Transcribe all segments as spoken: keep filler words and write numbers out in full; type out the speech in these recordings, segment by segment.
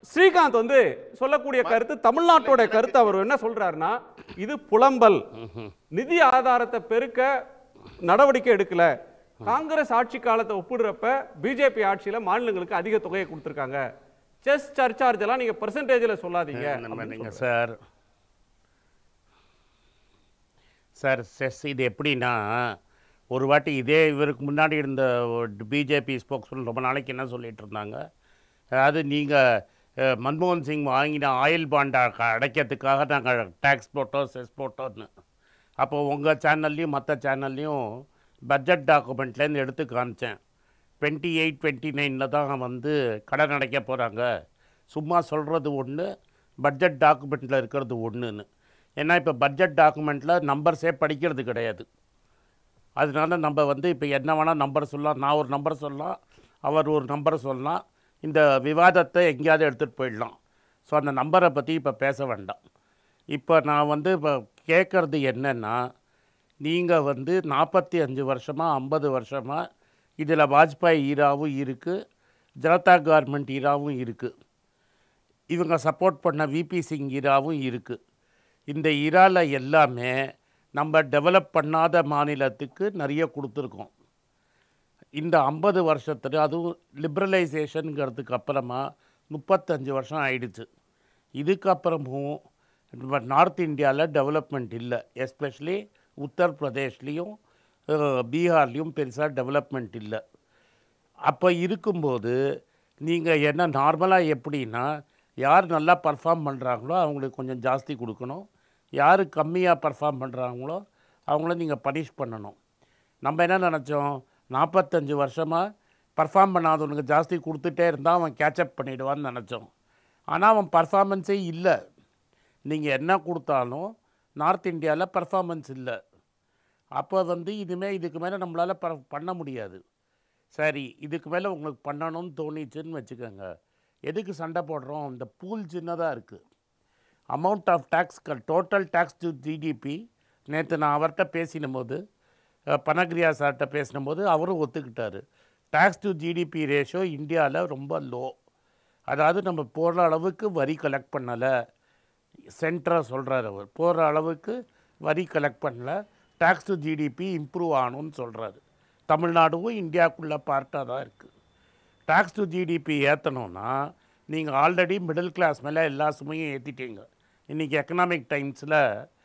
ஸ்ரீகாந்த் வந்து சொல்லக்கூடிய கருத்து தமிழ்நாட்டோட கருத்து அவர் என்ன சொல்றாருன்னா இது புலம்பல் நிதி ஆதாரத்தை பெருக்க நடவடிக்கை எடுக்கல காங்கிரஸ் ஆட்சி காலத்தை ஒப்பிடுறப்ப பிஜேபி ஆட்சியில மாநிலங்களுக்கு அதிக தொகையை கொடுத்திருக்காங்க செஸ் சர்சார்ஜ் எல்லாம் நீங்க பெர்சன்டேஜ்ல சொல்லாதீங்க சார் சார் செஸ் இது எப்படின்னா ஒரு வாட்டி இதே இவருக்கு முன்னாடி இருந்த பிஜேபி ஸ்போக்ஸ்மேன் ரொம்ப நாளைக்கு என்ன சொல்லிட்டு இருந்தாங்க அதாவது நீங்கள் மன்மோகன் சிங் வாங்கின ஆயில் பாண்டை அடைக்கிறதுக்காக நாங்கள் டேக்ஸ் போட்டோம் செஸ் போட்டோன்னு அப்போது உங்கள் சேனல்லையும் மற்ற சேனல்லையும் பட்ஜெட் டாக்குமெண்ட்லேருந்து எடுத்து காமிச்சேன் டுவெண்ட்டி எயிட் டுவெண்ட்டி நைனில் தான் வந்து கடன் அடைக்க போகிறாங்க சும்மா சொல்கிறது ஒன்று பட்ஜெட் டாக்குமெண்ட்டில் இருக்கிறது ஒன்றுன்னு ஏன்னா இப்போ பட்ஜெட் டாக்குமெண்ட்டில் நம்பர்ஸே படிக்கிறது கிடையாது அதனால நம்ம வந்து இப்போ என்ன வேணால் நம்பர் சொல்லலாம் நான் ஒரு நம்பர் சொல்லலாம் அவர் ஒரு நம்பரை சொல்லலாம் இந்த விவாதத்தை எங்கேயாவது எடுத்துகிட்டு போயிடலாம் ஸோ அந்த நம்பரை பற்றி இப்போ பேச வேண்டாம் இப்போ நான் வந்து இப்போ கேட்குறது என்னென்னா நீங்கள் வந்து நாற்பத்தி அஞ்சு வருஷமாக ஐம்பது வருஷமாக இதில் வாஜ்பாய் ஈராவும் இருக்குது ஜனதா கவர்மெண்ட் ஈராவும் இருக்குது இவங்க சப்போர்ட் பண்ண விபி சிங் ஈராவும் இருக்குது இந்த ஈராவில் எல்லாமே நம்ம டெவலப் பண்ணாத மாநிலத்துக்கு நிறைய கொடுத்துருக்கோம் இந்த ஐம்பது வருஷத்துல அதுவும் லிபரலைசேஷனுங்கிறதுக்கு அப்புறமா முப்பத்தஞ்சு வருஷம் ஆயிடுச்சு இதுக்கப்புறமும் நார்த் இந்தியாவில் டெவலப்மெண்ட் இல்லை எஸ்பெஷலி உத்தரப்பிரதேஷ்லேயும் பீகார்லேயும் பெருசாக டெவலப்மெண்ட் இல்லை அப்போ இருக்கும்போது நீங்கள் என்ன நார்மலாக எப்படின்னா யார் நல்லா பர்ஃபார்ம் பண்ணுறாங்களோ அவங்களுக்கு கொஞ்சம் ஜாஸ்தி கொடுக்கணும் யார் கம்மியாக பர்ஃபார்ம் பண்ணுறாங்களோ அவங்கள நீங்கள் பனிஷ் பண்ணணும் நம்ம என்ன நினச்சோம் நாற்பத்தஞ்சு வருஷமாக பர்ஃபார்ம் பண்ணாதவனுக்கு ஜாஸ்தி கொடுத்துட்டே இருந்தால் அவன் கேட்சப் பண்ணிவிடுவான்னு நினச்சோம் ஆனால் அவன் பர்ஃபார்மன்ஸே இல்லை நீங்கள் என்ன கொடுத்தாலும் நார்த் இந்தியாவில் பர்ஃபார்மன்ஸ் இல்லை அப்போ வந்து இதுமாரி இதுக்கு மேலே நம்மளால் ப பண்ண முடியாது சரி இதுக்கு மேலே உங்களுக்கு பண்ணணும்னு தோணிச்சுன்னு வச்சுக்கோங்க எதுக்கு சண்டை போடுறோம் இந்த பூல் சின்னதாக இருக்குது amount of tax total tax to GDP நேற்று நான் அவர்கிட்ட பேசின போது பனகிரியா சார்கிட்ட பேசின போது அவரும் ஒத்துக்கிட்டார் டேக்ஸ் டு ஜிடிபி ரேஷியோ இந்தியாவில் ரொம்ப லோ அதாவது நம்ம போகிற அளவுக்கு வரி கலெக்ட் பண்ணலை சென்டராக சொல்கிறார் அவர் போகிற அளவுக்கு வரி கலெக்ட் பண்ணலை டேக்ஸ் டு ஜிடிபி இம்ப்ரூவ் ஆகணும்னு சொல்கிறாரு தமிழ்நாடும் இந்தியாவுக்குள்ளே பார்ட்டாக தான் இருக்குது டேக்ஸ் டு ஜிடிபி ஏற்றணுன்னா நீங்கள் ஆல்ரெடி மிடில் கிளாஸ் மேலே எல்லா சுமையும் ஏற்றிட்டீங்க இன்றைக்கி எக்கனாமிக் டைம்ஸில்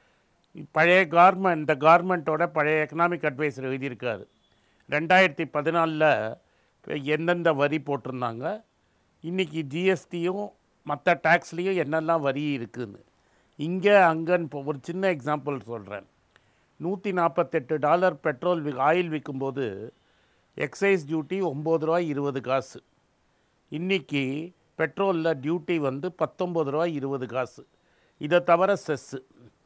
பழைய கவர்மெண்ட் இந்த கவர்மெண்ட்டோட பழைய எக்கனாமிக் அட்வைசர் எழுதியிருக்காரு ரெண்டாயிரத்தி பதினாலில் எந்தெந்த வரி போட்டிருந்தாங்க இன்றைக்கி ஜிஎஸ்டியும் மற்ற டேக்ஸ்லேயும் என்னெல்லாம் வரி இருக்குதுன்னு இங்கே அங்கன்னு ஒரு சின்ன எக்ஸாம்பிள் சொல்கிறேன் நூற்றி நாற்பத்தெட்டு டாலர் பெட்ரோல் வி ஆயில் விற்கும்போது எக்ஸைஸ் டியூட்டி ஒம்பது ரூபா இருபது காசு இன்றைக்கி பெட்ரோலில் டியூட்டி வந்து பத்தொம்பது ரூபா இருபது காசு இதை தவிர செஸ்ஸு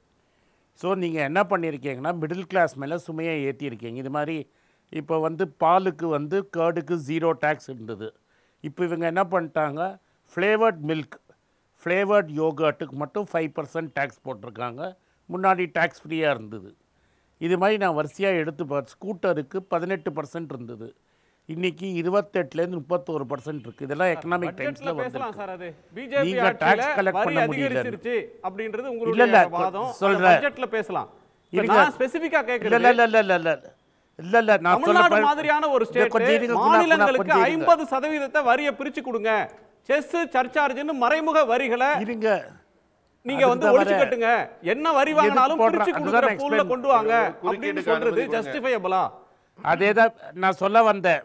ஸோ நீங்கள் என்ன பண்ணியிருக்கீங்கன்னா மிடில் கிளாஸ் மேலே சுமையை ஏற்றிருக்கீங்க இது மாதிரி இப்போ வந்து பாலுக்கு வந்து கேர்டுக்கு ஜீரோ டேக்ஸ் இருந்தது இப்போ இவங்க என்ன பண்ணிட்டாங்க ஃப்ளேவர்ட் மில்க் ஃப்ளேவர்ட் யோகர்ட்டுக்கு மட்டும் ஃபைவ் பர்சன்ட் டேக்ஸ் போட்டிருக்காங்க முன்னாடி டேக்ஸ் ஃப்ரீயாக இருந்தது இது மாதிரி நான் வரிசையாக எடுத்து பார்த்து ஸ்கூட்டருக்கு பதினெட்டு பர்சன்ட் இருந்தது இன்னைக்கு இருபத்தெட்டுலேருந்து முப்பத்தோரு பர்சன்ட் இருக்குது இதெல்லாம் எக்கனாமிக் டைம்ஸில் வந்து நீங்கள் டேக்ஸ் கலெக்ட் பண்ண முடியல அப்படின்றது உங்களுடைய வாதம் சொல்கிறேன் பட்ஜெட்ல பேசலாம் நான் ஸ்பெசிஃபிக்கா கேட்கிறேன் இல்லை இல்லை இல்லை இல்லை இல்ல இல்ல நான் தமிழ்நாடு மாதிரியான ஒரு ஸ்டேட் மாநிலங்களுக்கு ஐம்பது சதவீதத்தை வரியை பிரிச்சு கொடுங்க செஸ் சர்சார்ஜ்னு மறைமுக வரிகளை இருங்க நீங்க வந்து ஒழிச்சு கட்டுங்க என்ன வரி வாங்கினாலும் பிரிச்சு கொடுக்கிற பூல்ல கொண்டு வாங்க அப்படின்னு சொல்றது ஜஸ்டிஃபையபிளா அதேதான் நான் சொல்ல வந்தேன்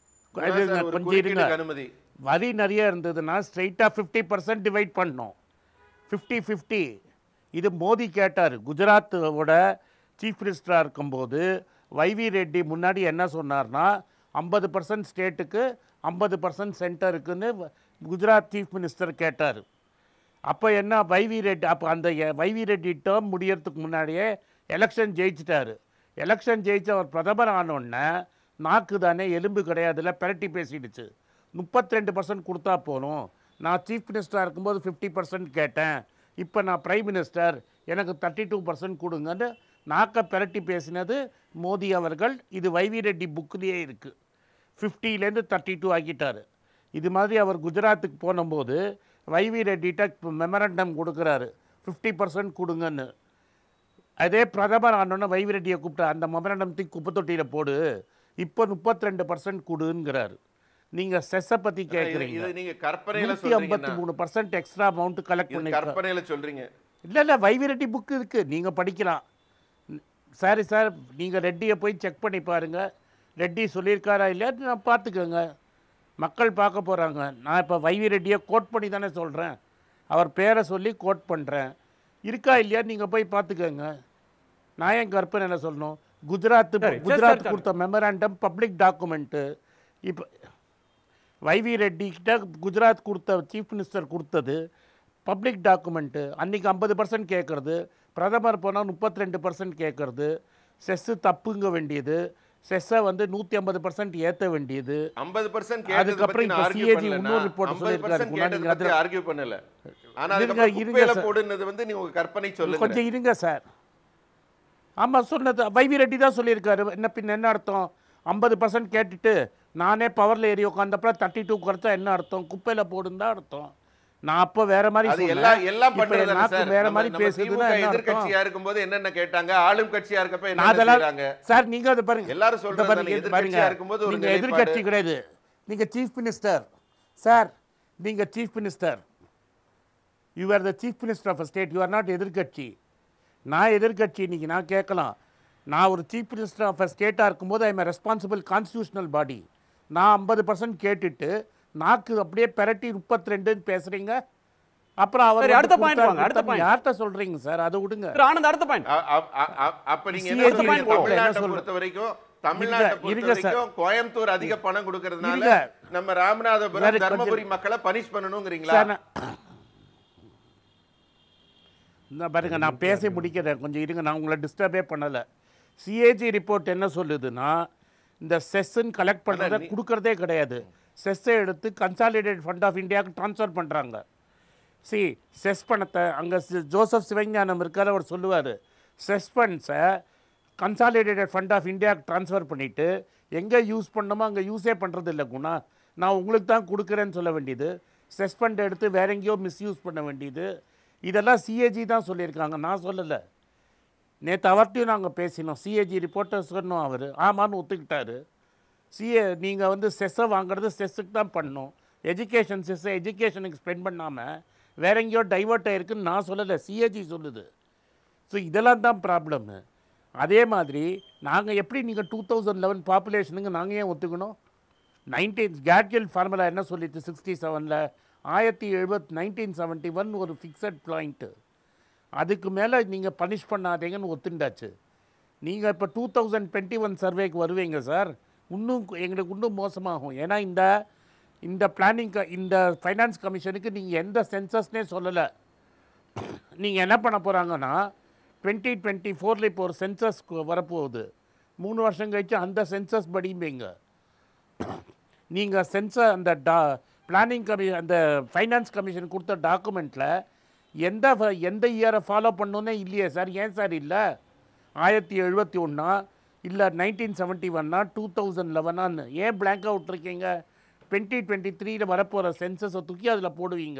கொஞ்சம் இருங்க வரி நிறைய இருந்ததுன்னா ஸ்ட்ரைட்டா ஃபிஃப்டி பர்சன்ட் டிவைட் பண்ணோம் ஃபிஃப்டி ஃபிஃப்டி இது மோடி கேட்டார் குஜராத்தோட சீஃப் மினிஸ்டராக இருக்கும்போது வைவி ரெட்டி முன்னாடி என்ன சொன்னார்னா ஐம்பது பர்சன்ட் ஸ்டேட்டுக்கு ஐம்பது பர்சன்ட் சென்டருக்குன்னு குஜராத் சீஃப் மினிஸ்டர் கேட்டார் அப்போ என்ன வைவி ரெட்டி அப்போ அந்த வைவி ரெட்டி டேர்ம் முடியறதுக்கு முன்னாடியே எலெக்ஷன் ஜெயிச்சிட்டாரு எலெக்ஷன் ஜெயிச்சு அவர் பிரதமர் ஆனோடனே நாக்கு தானே எலும்பு கிடையாதுல பெரட்டி பேசிடுச்சு முப்பத்தி ரெண்டு பர்சன்ட் கொடுத்தா போகணும் நான் சீஃப் மினிஸ்டராக இருக்கும்போது ஃபிஃப்டி பர்சன்ட் கேட்டேன் இப்போ நான் பிரைம் மினிஸ்டர் எனக்கு தேர்ட்டி டூ பர்சன்ட் கொடுங்கன்னு நாக்க பெரட்டி பேசினது மோடி அவர்கள். இது வைவி ரெட்டி புக்லேயே இருக்குது. ஃபிஃப்டிலேருந்து தேர்ட்டி டூ ஆக்கிட்டார். இது மாதிரி அவர் குஜராத்துக்கு போனபோது வைவி ரெட்டிட்ட மெமரண்டம் கொடுக்குறாரு ஃபிஃப்டி பர்சன்ட் கொடுங்கன்னு. அதே பிரதமர் ஆனோன்னு வைவி ரெட்டியை கூப்பிட்டா அந்த மெமரண்டத்துக்கு குப்பை தொட்டியில் போடு, இப்போ முப்பத்தி ரெண்டு பர்சன்ட் கொடுங்கிறாரு. நீங்கள் செஸ்ஸை பற்றி கேட்குறீங்க, நூற்றி ஐம்பத்தி மூணு பர்சன்ட் எக்ஸ்ட்ரா அமௌண்ட் கலெக்ட் பண்ணி கற்பனையில சொல்றீங்க. இல்லை இல்லை வைவி ரெட்டி புக்கு இருக்குது, நீங்கள் படிக்கலாம். சரி சார், நீங்கள் ரெட்டியை போய் செக் பண்ணி பாருங்கள், ரெட்டி சொல்லியிருக்காரா இல்லையா நான் பார்த்துக்கோங்க, மக்கள் பார்க்க போகிறாங்க. நான் இப்போ வைவி ரெட்டியை கோட் பண்ணி தானே சொல்கிறேன், அவர் பேரை சொல்லி கோட் பண்ணுறேன். இருக்கா இல்லையா நீங்கள் போய் பார்த்துக்கோங்க. நான் ஏன் கற்பனையில் சொல்லணும்? குஜராத் குஜராத் கொடுத்த மெமராண்டம் பப்ளிக் டாக்குமெண்ட்டு. இப்போ வைவி ரெட்டி கிட்ட குஜராத் கொடுத்த சீஃப் மினிஸ்டர் கொடுத்தது பப்ளிக் டாக்குமெண்ட்டு. அன்றைக்கி ஐம்பது பர்சன்ட் கேட்குறது, பிரதமர் போனால் முப்பத்தி ரெண்டு பர்சன்ட் கேட்குறது, செஸ்ஸு தப்புங்க வேண்டியது, செஸ்ஸை வந்து நூற்றி ஐம்பது பர்சன்ட் ஏற்ற வேண்டியது. ஐம்பது பர்சன்ட் அதுக்கப்புறம் இப்போ சிஏஜி இன்னொரு ரிப்போர்ட் சொல்லியிருக்காரு, ஆர்கியூ பண்ணல. ஆனா இருங்க போடுனது வந்து நீங்க கற்பனை சொல்லுங்க. கொஞ்சம் இருங்க சார். ஆமாம் சொன்னது வைவி ரெட்டி தான் சொல்லியிருக்காரு. என்ன பின் என்ன அர்த்தம்? ஐம்பது பர்சன்ட் கேட்டுட்டு நானே பவரில் ஏறி உட்காந்தப்பறம் தேர்ட்டி டூ குறைச்சா என்ன அர்த்தம்? குப்பையில் போடுன்னு தான் அர்த்தம். நான் அப்போ வேற மாதிரி வேற மாதிரி பேசுறதுன்னா எதிர்கட்சியா இருக்கும்போது என்னென்ன கேட்டாங்க, ஆளும் கட்சியா இருக்கப்ப என்ன செய்றாங்க சார்? நீங்க அதை பாருங்க, எல்லாரும் சொல்றாங்க எதிர்கட்சியா இருக்கும்போது நீங்க எதிர்கட்சி கிடையாது, நீங்க சீஃப் மினிஸ்டர் சார். நீங்க chief minister, you are the chief minister of a state, you are not எதிர்கட்சி. நான் எதிர்கட்சி. இன்னைக்கு நான் கேட்கலாம், நான் ஒரு சீஃப் மினிஸ்டர் ஆஃப் அ ஸ்டேட்டாக இருக்கும்போது I am responsible constitutional body. நான் ஐம்பது பர்சன்ட் கேட்டுட்டு நாக்கு அப்படியே பெரட்டி முப்பத்தி ரெண்டுன்னு பேசுறீங்க. அப்புறம் அவர் அடுத்த பாயிண்ட் வாங்க. அடுத்த பாயிண்ட் யார்ட்ட சொல்றீங்க சார்? அதை விடுங்க. ஆனந்த் அடுத்த பாயிண்ட். அப்ப நீங்க என்ன சொல்றீங்க? தமிழ்நாட்டை பொறுத்த வரைக்கும் தமிழ்நாட்டை பொறுத்த வரைக்கும் கோயம்புத்தூர் அதிக பணம் கொடுக்கறதுனால நம்ம ராமநாதபுரம் தர்மபுரி மக்களை பனிஷ் பண்ணணும்ங்கறீங்களா? நான் பாருங்க, நான் பேசி முடிக்கிறேன், கொஞ்சம் இருங்க, நான் உங்களை டிஸ்டர்பே பண்ணலை. சிஏஜி ரிப்போர்ட் என்ன சொல்லுதுன்னா, இந்த செஸ்ஸுன்னு கலெக்ட் பண்ணுறதை கொடுக்கறதே கிடையாது. செஸ்ஸை எடுத்து கன்சாலிடேட் ஃபண்ட் ஆஃப் இந்தியாவுக்கு ட்ரான்ஸ்ஃபர் பண்ணுறாங்க. சி செஸ் பணத்தை அங்கே ஜோசப் சிவஞானம் இருக்கார், அவர் சொல்லுவார், செஸ் ஃபண்ட்ஸை கன்சாலிடேட்டட் ஃபண்ட் ஆஃப் இந்தியாவுக்கு ட்ரான்ஸ்ஃபர் பண்ணிவிட்டு எங்கே யூஸ் பண்ணணுமோ அங்கே யூஸே பண்ணுறது இல்லை குணா. நான் உங்களுக்கு தான் கொடுக்குறேன்னு சொல்ல வேண்டியது, செஸ் ஃபண்ட் எடுத்து வேற எங்கேயோ மிஸ்யூஸ் பண்ண வேண்டியது. இதெல்லாம் சிஏஜி தான் சொல்லியிருக்காங்க, நான் சொல்லலை. நேற்று அவர்கிட்டையும் நாங்கள் பேசினோம், சிஏஜி ரிப்போர்ட்டர் சொன்னோம், அவர் ஆமான்னு ஒத்துக்கிட்டாரு. சிஏ நீங்கள் வந்து செஸ்ஸை வாங்குறது செஸ்ஸுக்கு தான் பண்ணணும், எஜுகேஷன் செஸ்ஸை எஜுகேஷனுக்கு ஸ்பெண்ட் பண்ணாமல் வேற எங்கேயோ டைவர்ட் ஆகிருக்குன்னு நான் சொல்லலை, சிஏஜி சொல்லுது. ஸோ இதெல்லாம் தான் ப்ராப்ளம்மு. அதே மாதிரி நாங்கள் எப்படி நீங்கள் டூ தௌசண்ட் லெவன் பாப்புலேஷனுக்கு நாங்கள் ஏன் ஒத்துக்கணும்? நைன்டீன் கேட்கில் ஃபார்முலா என்ன சொல்லிட்டு சிக்ஸ்டி செவனில் ஆயிரத்தி எழுபத் நைன்டீன் செவன்ட்டி ஒன் ஒரு ஃபிக்ஸட் பாயிண்ட்டு, அதுக்கு மேலே நீங்கள் பனிஷ் பண்ணாதீங்கன்னு ஒத்துண்டாச்சு. நீங்கள் இப்போ டூ தௌசண்ட் டுவெண்ட்டி ஒன் சர்வேக்கு வருவீங்க சார், இன்னும் எங்களுக்கு இன்னும் மோசமாகும். ஏன்னா இந்த இந்த பிளானிங் இந்த ஃபைனான்ஸ் கமிஷனுக்கு நீங்கள் எந்த சென்சஸ்னே சொல்லலை. நீங்கள் என்ன பண்ண போகிறாங்கன்னா டுவெண்ட்டி டுவெண்ட்டி ஃபோரில் இப்போ ஒரு சென்சஸ் வரப்போகுது, மூணு வருஷம் கழிச்சு அந்த சென்சஸ் படிப்பீங்க. நீங்கள் சென்சஸ் அந்த டா பிளானிங் கமி அந்த ஃபைனான்ஸ் கமிஷன் கொடுத்த டாக்குமெண்ட்டில் எந்த எந்த இயரை ஃபாலோ பண்ணோன்னே இல்லையே சார். ஏன் சார் இல்லை? ஆயிரத்தி எழுபத்தி ஒன்றா இல்லை நைன்டீன் செவன்ட்டி ஒன்னா டூ தௌசண்ட் லெவனான்னு ஏன் பிளாங்காக விட்ருக்கீங்க? டுவெண்ட்டி டுவெண்ட்டி த்ரீயில் வரப்போகிற சென்சஸை தூக்கி அதில் போடுவீங்க.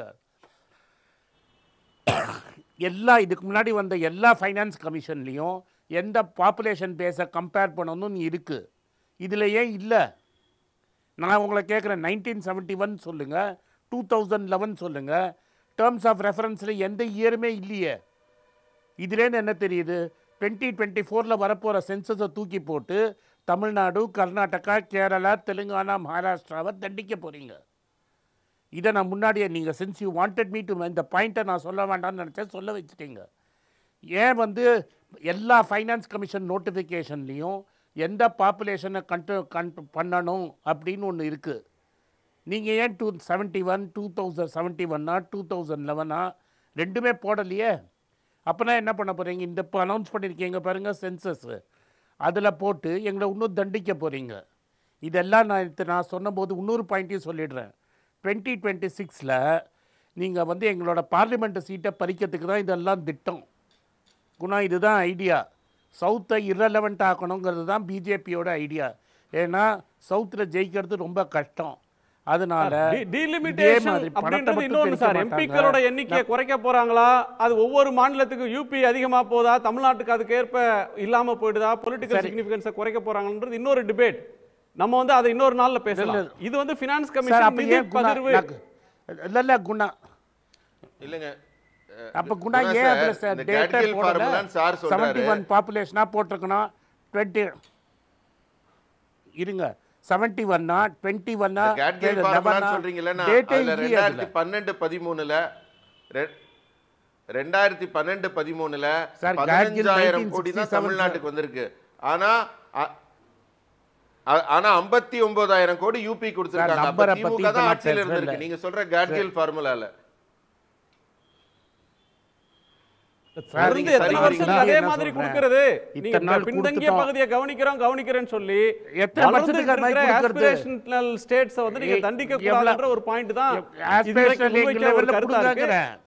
எல்லா இதுக்கு முன்னாடி வந்த எல்லா ஃபைனான்ஸ் கமிஷன்லேயும் எந்த பாப்புலேஷன் பேஸை கம்பேர் பண்ணணும்னு இருக்குது, இதில் ஏன் இல்லை? நான் உங்களை கேட்குறேன், நைன்டீன் செவன்ட்டி ஒன் சொல்லுங்கள், டூ தௌசண்ட் லெவன் சொல்லுங்கள், டேர்ம்ஸ் ஆஃப் ரெஃபரன்ஸில் எந்த இயருமே இல்லையே. இதுலேருந்து என்ன தெரியுது? டுவெண்ட்டி டுவெண்ட்டி ஃபோரில் வரப்போகிற சென்சஸை தூக்கி போட்டு தமிழ்நாடு, கர்நாடகா, கேரளா, தெலுங்கானா, மகாராஷ்டிராவை தண்டிக்க போகிறீங்க. இதை நான் முன்னாடியே நீங்கள் since you wanted me to இந்த பாயிண்ட்டை நான் சொல்ல வேண்டாம்னு நினச்சேன், சொல்ல வச்சுட்டீங்க. ஏன் வந்து எல்லா ஃபைனான்ஸ் கமிஷன் நோட்டிஃபிகேஷன்லேயும் எந்த பாப்புலேஷனை கண்ட்ரோ கண் பண்ணணும் அப்படின்னு ஒன்று இருக்குது. நீங்கள் ஏன் two seventy one two thousand seventy ஒன்னா டூ தௌசண்ட் லெவனா ரெண்டுமே போடலையே? அப்போனா என்ன பண்ண போகிறீங்க? இந்த இப்போ அனௌன்ஸ் பண்ணியிருக்கீங்க பாருங்கள் சென்சஸ்ஸு, அதில் போட்டு எங்களை இன்னும் தண்டிக்க போகிறீங்க. இதெல்லாம் நான் நான் சொன்னபோது இன்னொரு பாயிண்ட்டையும் சொல்லிடுறேன். டுவெண்ட்டி டுவெண்ட்டி சிக்ஸில் நீங்கள் வந்து எங்களோட பார்லிமெண்ட் சீட்டை பறிக்கிறதுக்கு தான் இதெல்லாம் திட்டம் குணா. இதுதான் ஐடியா. சவுத்தை இரலவெண்ட் ஆக்கணுங்கிறது தான் பிஜேபியோட ஐடியா. ஏன்னா சவுத்தில் ஜெயிக்கிறது ரொம்ப கஷ்டம். அதனால டீலிமிட்டேஷன் அப்படின்றது இன்னொன்று சார். எம்பிக்களோட எண்ணிக்கையை குறைக்க போறாங்களா, அது ஒவ்வொரு மாநிலத்துக்கு யூபி அதிகமா போதா, தமிழ்நாட்டுக்கு அதுக்கு ஏற்ப இல்லாம போயிடுதா, பொலிட்டிக்கல் சிக்னிஃபிகன்ஸை குறைக்க போறாங்கன்றது இன்னொரு டிபேட். நம்ம வந்து அதை இன்னொரு நாள்ல பேசலாம். இது வந்து ஃபினான்ஸ் கமிஷன் நிதி பகிர்வு இல்ல இல்ல குணா இல்லங்க. அப்ப குணா ஏன் அதுல டேட்டா போடல? செவன்டி ஒன் பாப்புலேஷனா போட்டிருக்கணும். டுவெண்ட்டி இருங்க செவன்டி ஒன்னா டுவெண்ட்டி ஒன்னா சொல்றீங்கல்ல, ரெண்டாயிரத்தி பன்னெண்டு பதிமூணுல ரெண்டாயிரத்தி பன்னெண்டு பதிமூணுல பதினஞ்சாயிரம் கோடி தான் தமிழ்நாட்டுக்கு வந்திருக்கு. ஆனா ஆனா ஐம்பத்தி ஒன்பதாயிரம் கோடி யூபி கொடுத்திருக்காங்க. அப்ப திமுக தான் ஆட்சியில இருந்திருக்கு. நீங்க சொல்ற கேட்கில் ஃபார்முலால அதே மாதிரி கொடுக்கிறது. நீங்க பின்தங்கிய பகுதியை கவனிக்கிறோம் கவனிக்கிறேன்னு சொல்லி ஆஸ்பிரேஷனல் ஸ்டேட்ஸ் வந்து நீங்க தண்டிக்க கூடாதுன்ற ஒரு பாயிண்ட் தான்.